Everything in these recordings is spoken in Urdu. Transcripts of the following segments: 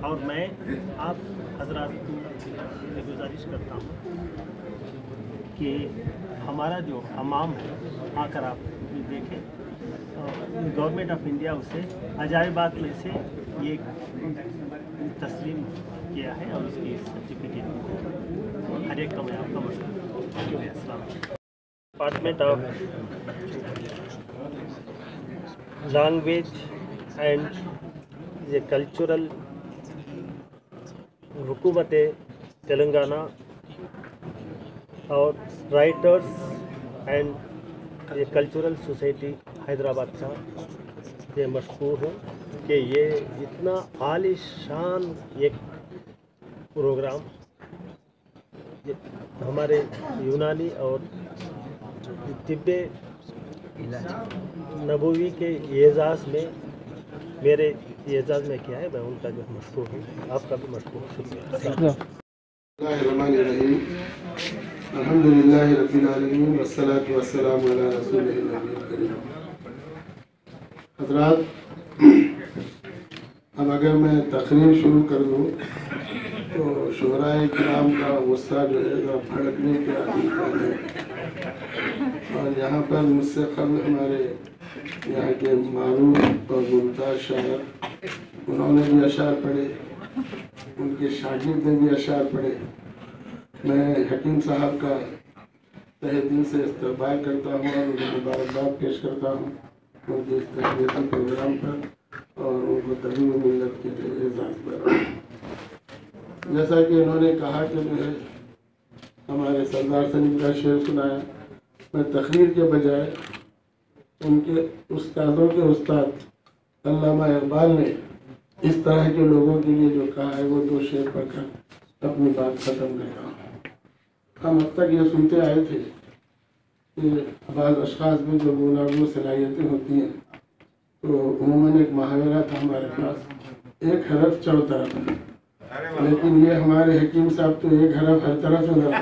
اور میں آپ حضرات سے گزارش کرتا ہوں کہ ہمارا جو حمام ہے آ کر آپ دیکھیں. گورنمنٹ آف انڈیا اسے عجائبات میں سے یہ تسلیم کیا ہے اور اس کی سرٹیفکیٹ ہر ایک کا میں آپ کا مشکور. السلام علیکم. ڈپارٹمنٹ آف لینگویج اینڈ یہ کلچرل حکومت تلنگانہ اور رائٹرز اینڈ یہ کلچرل سوسائٹی حیدرآباد کا یہ مشکور ہوں کہ یہ اتنا عالی شان ایک پروگرام ہمارے یونانی اور طب نبوی کے اعزاز میں میرے اعزاز میں کیا ہے. میں ان کا جو مشکور ہوں. آپ کا بھی مشکور. شکریہ. الرحمن الرحیم. الحمد للہ رب العالمین والصلاة والسلام علی رسول النبی الکریم. حضرات، اب اگر میں تقریر شروع کر دوں تو شعراء کرام کا غصہ جو ہے بھڑکنے کے عادی ہے. اور یہاں پر مجھ سے قبل ہمارے یہاں کے معروف اور ممتاز شاعر انہوں نے بھی اشعار پڑھے، ان کے شاگرد نے بھی اشعار پڑھے. میں حکیم صاحب کا تہہ دل سے استقبال کرتا ہوں اور انہیں مبارکباد پیش کرتا ہوں ان کے اس تربیتی پروگرام پر اور ان کو تبلیغ ملت کے اعزاز پر. جیسا کہ انہوں نے کہا کہ جو ہے ہمارے سردار سے ان کا شعر سنایا، میں تقریر کے بجائے ان کے استادوں کے استاد علامہ اقبال نے اس طرح کے لوگوں کے لیے جو کہا ہے وہ دو شعر پڑھ کر اپنی بات ختم کرتا ہوں. ہم اب تک یہ سنتے آئے تھے کہ بعض اشخاص میں جو گوناگون صلاحیتیں ہوتی ہیں تو عموماً ایک محاورہ تھا ہمارے پاس، ایک حرف چوطرف. لیکن یہ ہمارے حکیم صاحب تو ایک حرف ہر طرف ہے.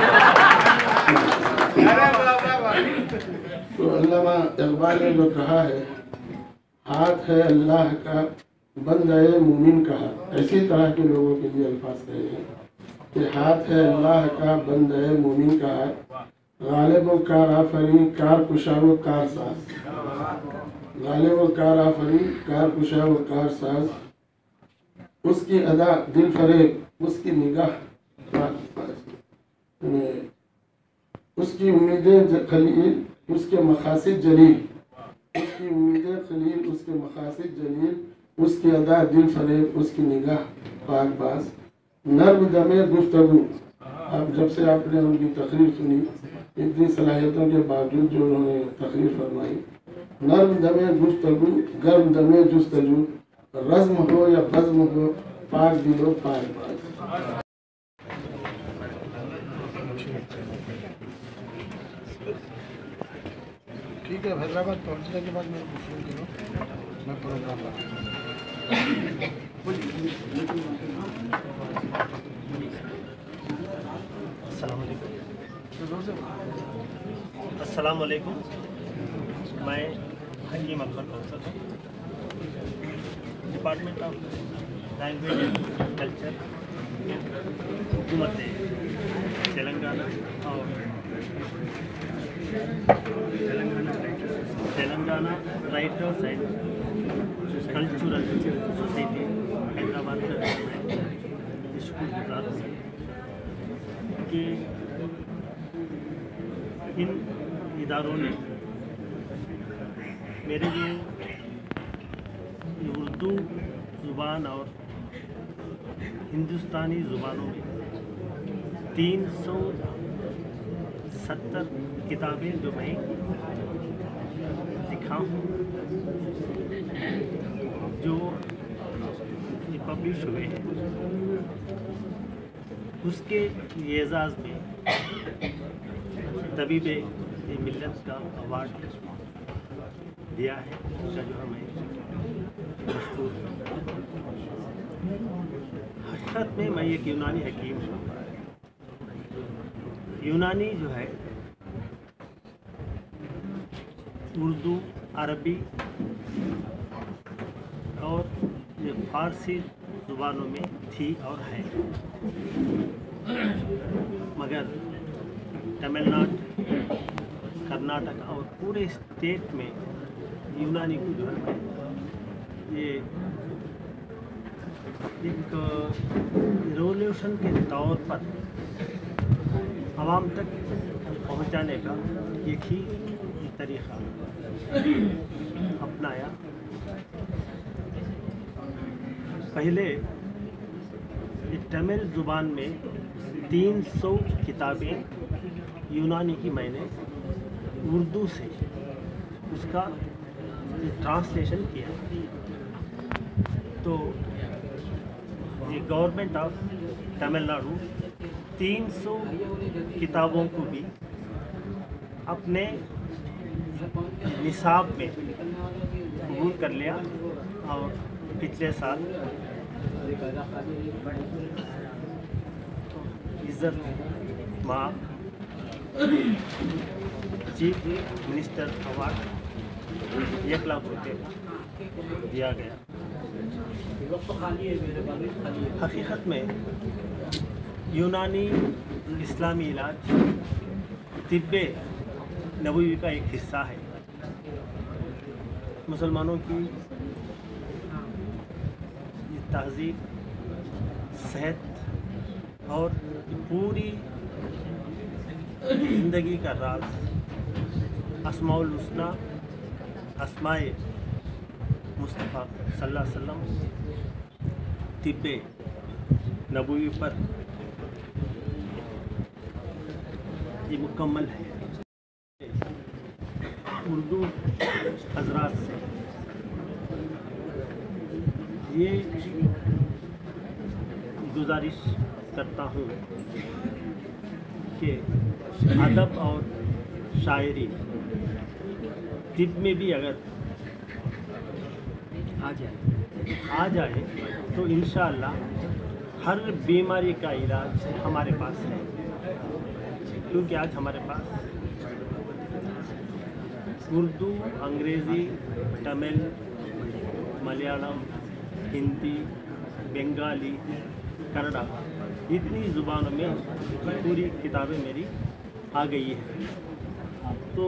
تو علامہ اقبال نے جو کہا ہے، ہاتھ ہے اللہ کا بندہ مومن کا ہاتھ، اسی طرح کے لوگوں کے لیے الفاظ کہے ہیں کہ ہاتھ ہے اللہ کا بندہ مومن کا ہاتھ، غالب و کار آفرین کار کشا و کار ساز. غالب و کار آفرین کار کشا و کار ساز، اس کی ادا دل فریب، اس کی نگاہ اس کی امیدیں خلیل، اس کے مقاصد جلیل. اس کی امیدیں خلیل، اس کے مقاصد جلیل، اس کی ادا دل فریب، اس کی نگاہ پاک باز. نرم دمے گفتگو، اب جب سے آپ نے ان کی تقریر سنی اتنی صلاحیتوں کے باوجود جو انہوں نے تقریر فرمائی، نرم دمے گفتگو گرم دمے جستجو، رزم ہو یا بزم ہو پاک دل و پاک باز. ٹھیک ہے، حیدرآباد پہنچنے کے بعد میں پروگرام السلام علیکم. میں حکیم اکبر کوثر ہوں. Department of language and culture حکومت تلنگانہ اور Telangana writers and cultural society Hyderabad کا میں شکر گزار ہوں کہ ان اداروں نے میرے لیے اردو زبان اور ہندوستانی زبانوں میں 370 کتابیں جو میں لکھا ہوں جو پبلش ہوئے ہیں، اس کے اعزاز میں طبیب ملت کا ایوارڈ دیا ہے، اس کا جو ہمیں مشہور. حقیقت میں ایک یونانی حکیم ہوں. یونانی جو ہے اردو، عربی اور یہ فارسی ज़ुबानों में थी और है, मगर तमिलनाडु, कर्नाटक और पूरे स्टेट में यूनानी को जो है ये एक रेवोल्यूशन के तौर पर आवाम तक पहुंचाने का एक ही तरीक़ा अपनाया। पहले तमिल ज़ुबान में 300 किताबें यूनानी की मैंने उर्दू से उसका ट्रांसलेशन किया। तो ये गवर्नमेंट ऑफ तमिलनाडु 300 किताबों को भी अपने निसाब में कबूल कर लिया और पिछले साल इज़्ज़त माँ चीफ मिनिस्टर अवार्ड 1 लाख रुपये दिया गया। हकीकत में यूनानी इस्लामी इलाज तिब्बे नबवी का एक हिस्सा है। मुसलमानों की तहज़ीब, सेहत और पूरी ज़िंदगी का राज अस्माउल हुस्ना, अस्माए मुस्तफ़ा सल्लल्लाहु अलैहि वसल्लम तिब्बे नबवी पर ये मुकम्मल है। उर्दू हजरात से ये गुजारिश करता हूँ कि अदब और शायरी तिब में भी अगर आ जाए तो इंशाअल्लाह हर बीमारी का इलाज हमारे पास है। क्योंकि आज हमारे पास उर्दू, अंग्रेज़ी, तमिल, मलयालम, हिंदी, बंगाली, कन्नड़ा इतनी ज़ुबानों में पूरी किताबें मेरी आ गई है। तो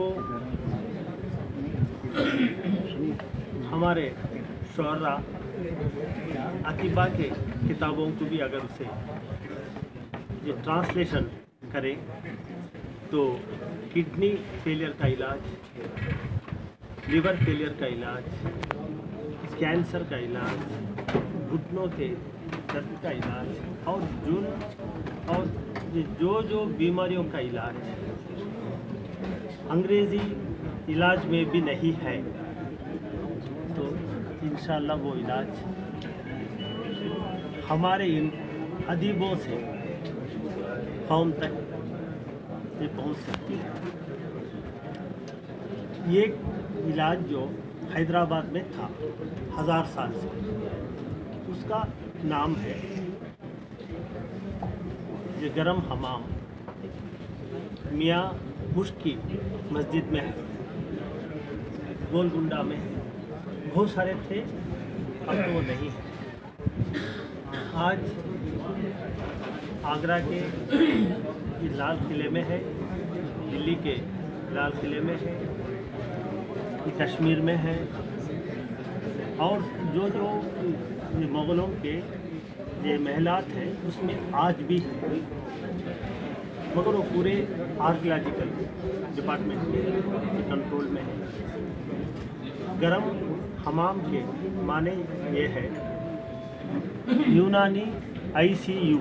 हमारे शुअरा अतिबा के किताबों को भी अगर उसे ये ट्रांसलेशन करें तो किडनी फेलियर का इलाज, लिवर फेलियर का इलाज, कैंसर का इलाज, घुटनों के दर्द का इलाज और जो बीमारियों का इलाज अंग्रेज़ी इलाज में भी नहीं है, तो इंशाअल्लाह वो इलाज हमारे इन अदीबों से कौम तक ये पहुंच सकती है। ये इलाज जो हैदराबाद में था 1000 साल से, उसका नाम है ये गरम हमाम। मियाँ मुश्की मस्जिद में है, गोलकुंडा में है, बहुत सारे थे, अब तो वो नहीं है। आज आगरा के लाल किले में है, दिल्ली के लाल किले में है, कश्मीर में है और जो मुग़लों के ये महलात हैं उसमें आज भी है, मगर वो पूरे आर्कियोलॉजिकल डिपार्टमेंट के कंट्रोल में है। गरम हमाम के माने ये है यूनानी ICU।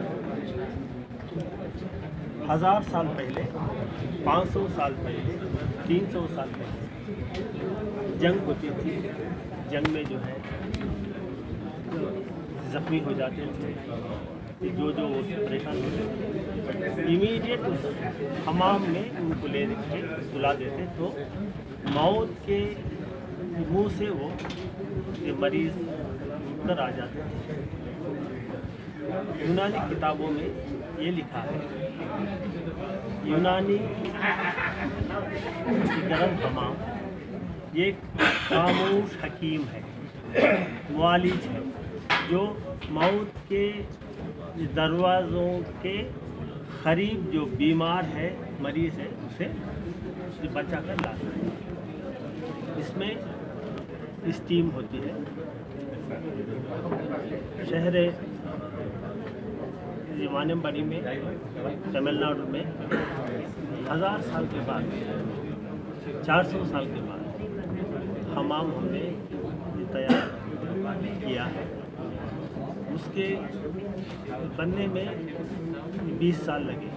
1000 साल पहले, 500 साल पहले, 300 साल पहले जंग होती थी। जंग में जो है ज़ख्मी हो जाते थे, जो परेशान होते थे, इमीडिएट उस हमाम में उनको ले के सुला देते, तो मौत के मुंह से वो ये मरीज़ उतर आ जाते थे। यूनानी किताबों में ये लिखा है, यूनानी गरम हमाम ये खामोश हकीम है, मुआलिज है, जो मौत के दरवाज़ों के करीब जो बीमार है, मरीज़ है, उसे बचा कर लाना है। इसमें स्टीम होती है। शहर वानम्बडी में, तमिलनाडु में 1000 साल के बाद, 400 साल के बाद हमाम हमने तैयार किया है। उसके बनने में 20 साल लगे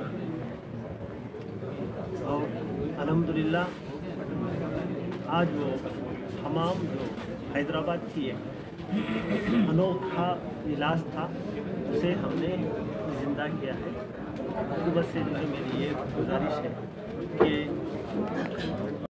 और अल्हम्दुलिल्लाह आज वो हमाम जो हैदराबाद की एक अनोखा इलाज था, उसे हमने ज़िंदा किया है। तो बस से जो है मेरी ये गुजारिश है कि